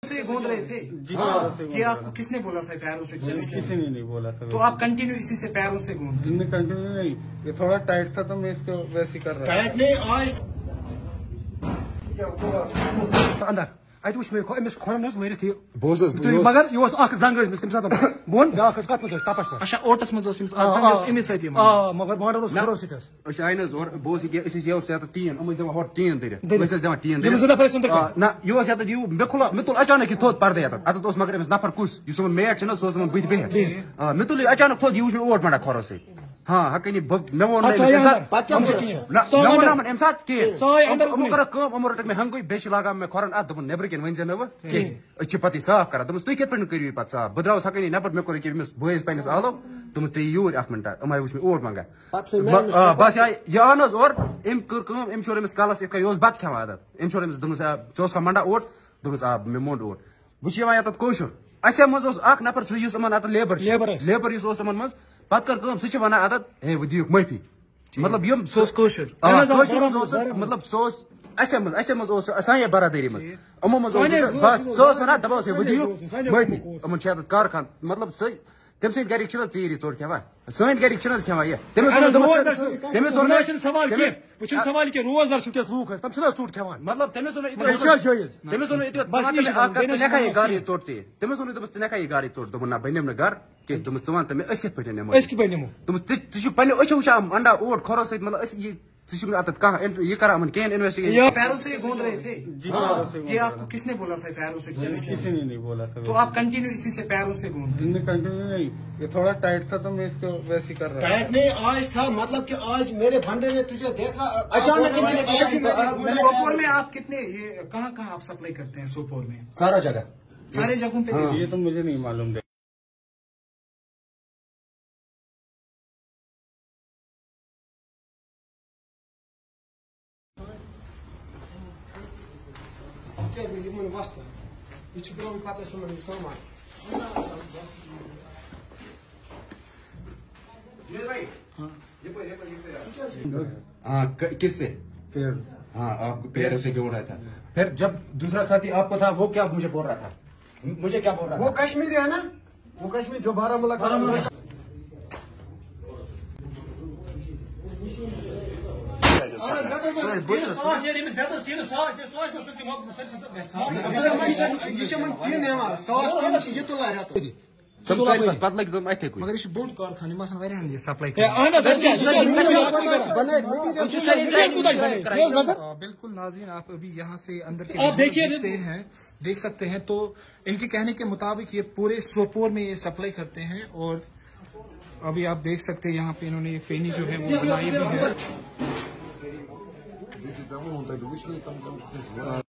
से गोंद रहे थे जी ये आपको किसने बोला था पैरों से? किसी ने नहीं बोला था। तो आप कंटिन्यू इसी से पैरों से गोंद? कंटिन्यू नहीं, ये थोड़ा टाइट था तो मैं इसको वैसे ही कर रहा टाइट नहीं आज अंदर ات वुच मे अमिस खोरन वरित मगर मगर यह जंग तम सात बोन ब्या कत तपस अच्छा ओटस मज अमिस सती मगर बांडर खरो टीन ना यह मे तुल अचानक थोद पर्दे अत मगर अमिस नफर कुस मेट सो बुत बिहत मे तुल अचानक थोद यह ओट मंडा खोरो स हाँ हकनी मे वो अमो रट मे हंगुई बेच लागा मे खोरन अत दोपन नेबर कन वन मे वो पे साफ कर तुम पे करू पे साफ बह द्रास हकनी नबर मे कोर बोस पस आलो तुम यूर अत मिनटा अमाय वुच मे ओट मंगा बस यह आन और अम कर अम अमिस कलस यह बत खेवान आदत अम दोस ोस मंडा ओट दोस आ मे मोड ओट वह ये कौशुर अस मज नफर सह अत लेबर मज पत कर सह आदत हे वो दियुक माफी मतलब यम मतलब सानी बरादरी मज अमो मज बस वन दपास वो दियुक माफी अमन कर खान मतलब तम सद गर चीर चोट खेवान सन गर खेवान यह सवाल कह रोजदार लूक तम चोट खेवान मतलब तमिस नेखा यह गर चोट ीर तमिस वन नेखा यह गर चोट दोपन ना बनिम गर कह दोपन वन तमें पे नमो पे वुचान अंडा ओट खोरो सत मतलब कह यह कर कहें इन्वेस्टिगेशन पैरों से गोंद रहे थे जी ये आपको किसने बोला था पैरों से? किसी ने नहीं बोला था। तो आप कंटिन्यू इसी से पैरों से गोंद? कंटिन्यू नहीं, ये थोड़ा टाइट था तो मैं इसको वैसे ही कर रहा टाइट नहीं आज था मतलब कि आज मेरे भंडे ने तुझे देखा अचानक। सोपोर में आप कितने ये कहाँ आप सप्लाई करते हैं सोपोर में? सारा जगह सारे जगहों पे? ये तो मुझे नहीं मालूम। हाँ किससे? हाँ आपको पैरों से क्यों रहा था? फिर जब दूसरा साथी आपको था वो क्या मुझे बोल रहा था? मुझे क्या बोल रहा था? वो कश्मीरी है ना, वो कश्मीर जो बारामूला मगर यह बोड़ कारखाना सप्लाई बिल्कुल। नाज़रीन आप अभी यहाँ से अंदर के देख सकते हैं तो इनके कहने के मुताबिक ये पूरे सोपोर में ये सप्लाई करते हैं और अभी आप देख सकते हैं यहाँ पे इन्होंने ये फेनी जो है वो बनाई भी है।